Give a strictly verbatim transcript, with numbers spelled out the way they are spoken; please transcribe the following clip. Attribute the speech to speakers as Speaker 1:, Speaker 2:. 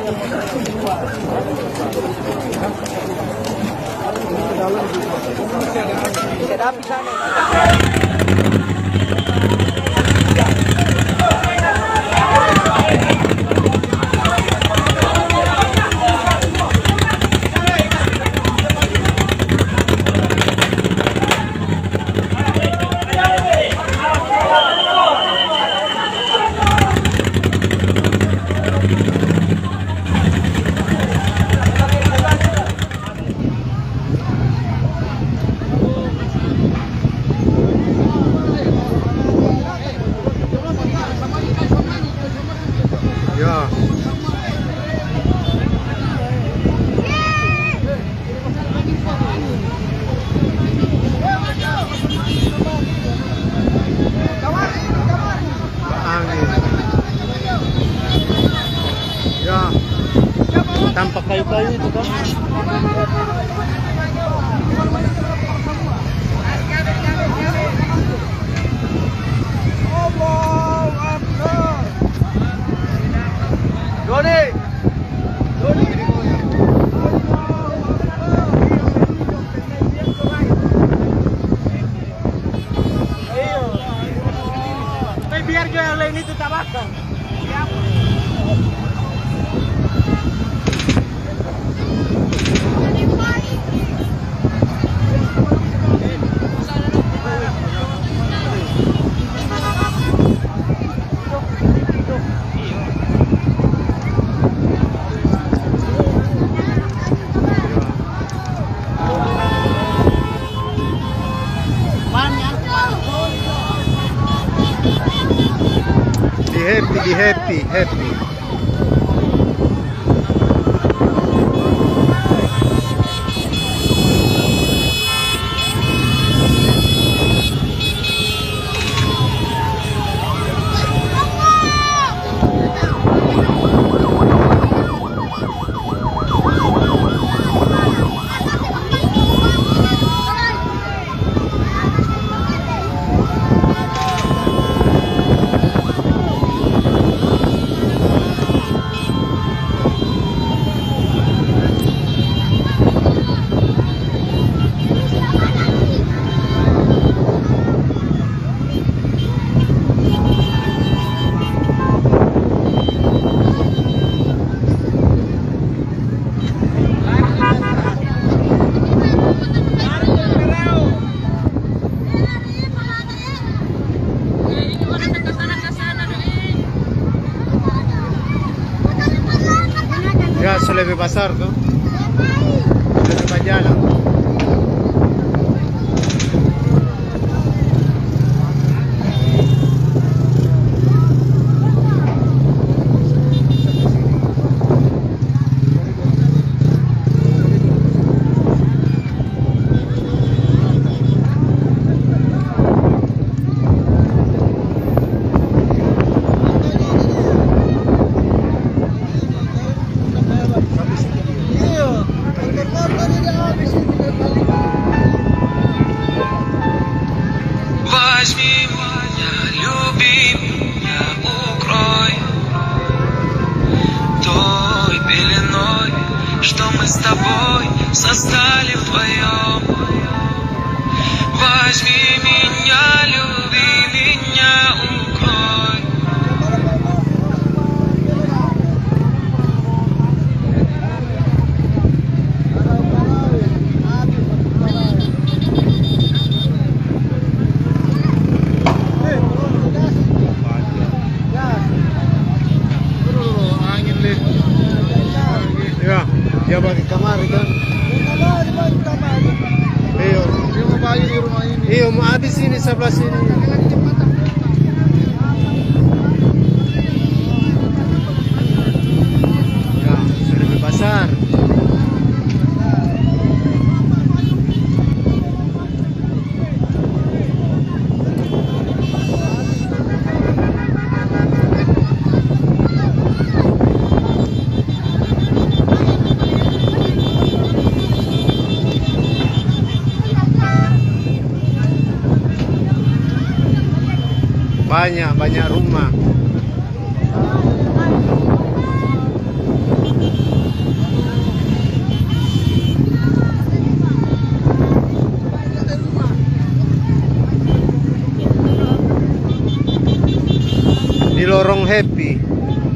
Speaker 1: Ada api sana.
Speaker 2: Tampak kayu-kayu itu kan.
Speaker 1: Doni. Doni. Tapi biar juga yang lain itu tak makan.
Speaker 2: Happy, be happy, happy. Ya suele pasar, ¿no? Desde mañana.
Speaker 3: С тобой состали вдвоем. Возьми меня, люби меня, укрой.
Speaker 2: Dia bagi kamar kan? Iya, dia mau bagi di rumah ini. Iya, mau habis ini sebelah sini. Ya, sudah di pasar. Banyak, banyak rumah. di lorong Happy.